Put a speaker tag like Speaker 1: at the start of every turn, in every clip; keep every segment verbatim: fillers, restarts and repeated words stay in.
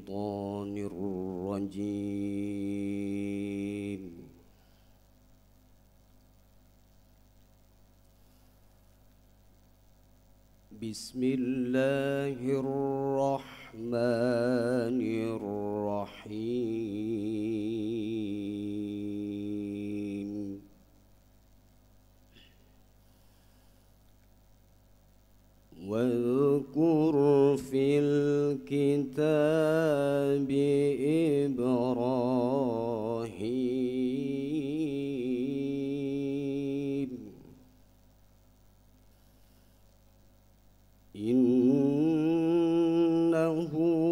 Speaker 1: الشيطان الرجيم. بسم الله الرحمن الرحيم. واذكر في الكتاب إبراهيم إنه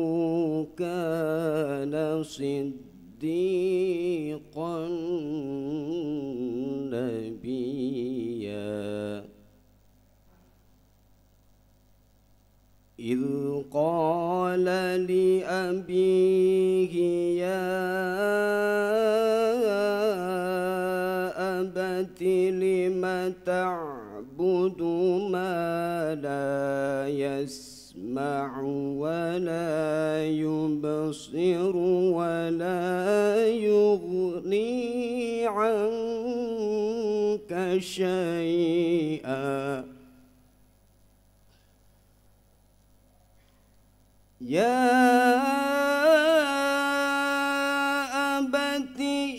Speaker 1: كان صديقا نبيا إذ قال لأبيه يا أبت لم تعبد ما لا يسمع ولا يبصر ولا يغني عنك شيئا يا أبت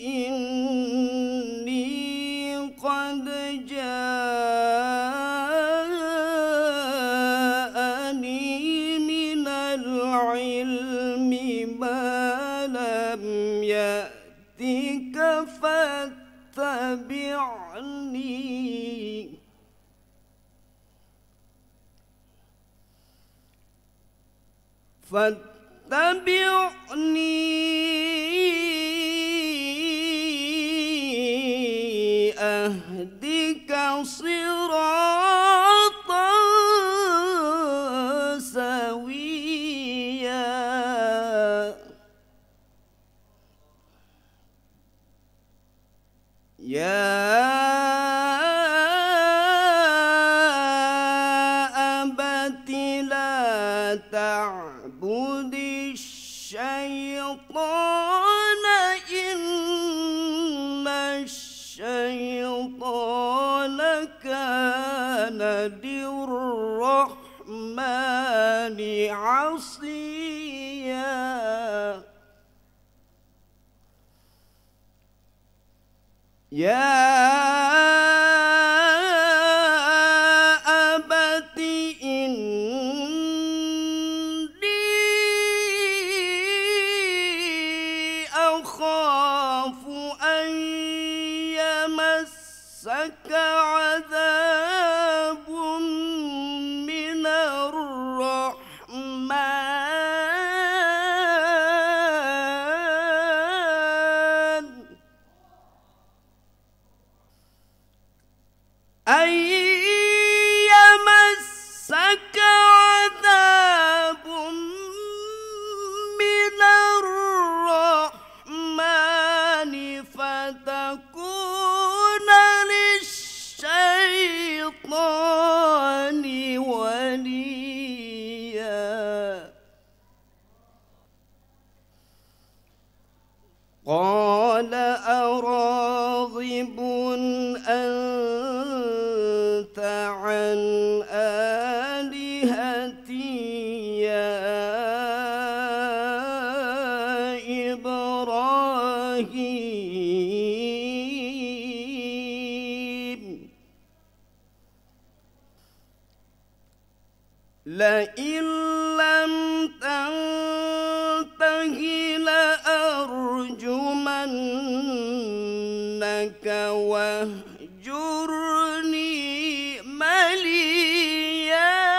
Speaker 1: إني قد جاءني من العلم ما لم يأتك فاتبعني فاتبعني أهدك صراطا سويا يا أبت لا تعبد الشيطان إن الشيطان كان للرحمن عصيا يا أبت إني أخاف أن يمسك عذاب من الرحمن أن يمسك عذاب من الرحمن فتكون للشيطان وليا قال أراغب أنت عن آلهتي يا إبراهيم لئن لم تنته لأرجمنك واهجرني مليا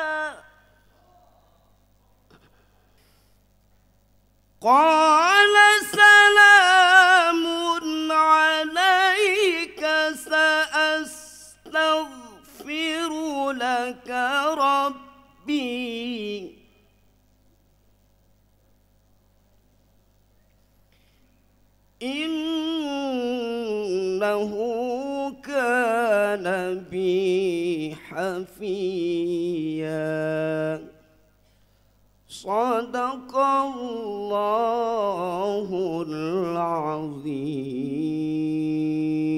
Speaker 1: قال سلام عليك سأستغفر لك ربي إنه كان بي حفيا صدق الله العظيم.